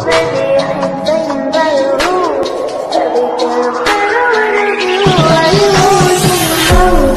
baby, I ain't playing by your rules. Everything I better when I do. Why you always in the mood?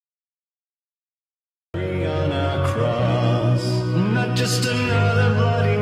On a cross, not just another bloody